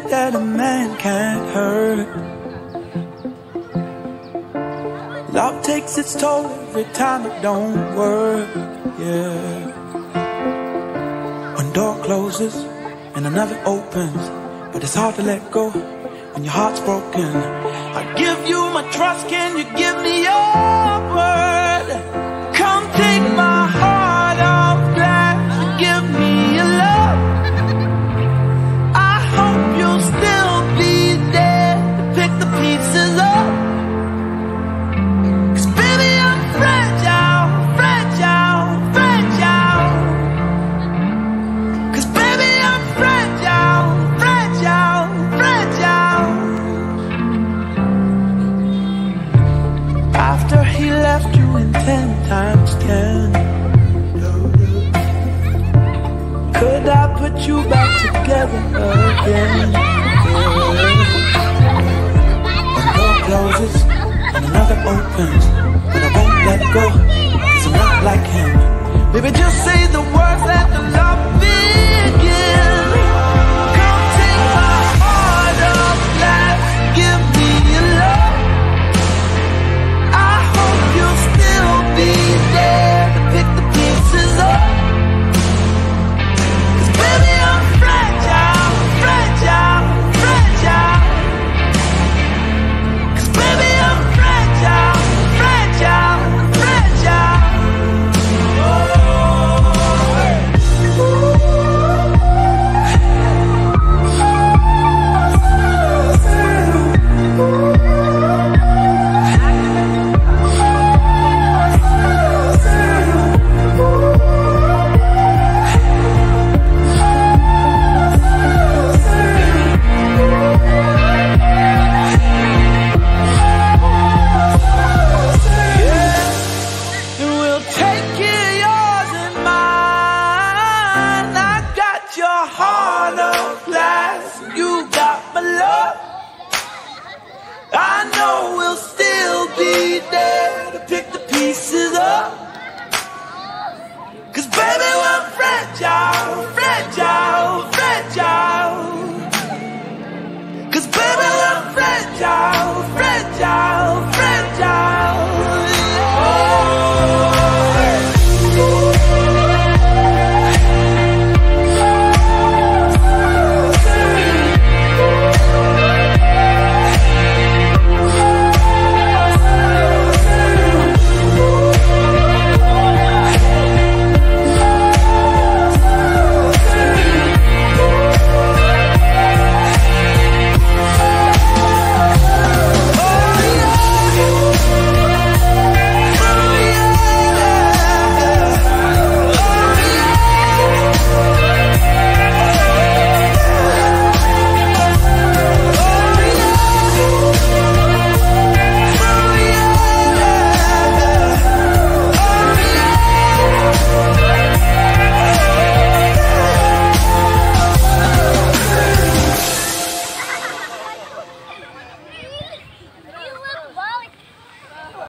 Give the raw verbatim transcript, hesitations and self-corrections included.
that a man can't hurt. Love takes its toll every time it don't work, yeah. One door closes and another opens, but it's hard to let go when your heart's broken. I give you my trust, can you give me your word? Come take my heart off glass, give me your love. I hope you'll still be there to pick the pieces up. Cause baby I'm fragile, fragile, fragile. Cause baby I'm fragile, fragile, fragile. After he left you in ten times ten, could I put you back together again? One door closes and another opens, but I won't let go, cause I'm not like him. Baby, just say the words, let the love begin. Come take my heart of glass, give me your love. I hope you'll still be there to pick the pieces up. Cause baby I'm fragile, fragile, fragile. Cause baby I'm fragile, fragile, fragile. And we'll take care of yours and mine. I got your heart of glass, you got my love. I know we'll still be there to pick the pieces up. Cause baby we're fragile, fragile, fragile. Cause baby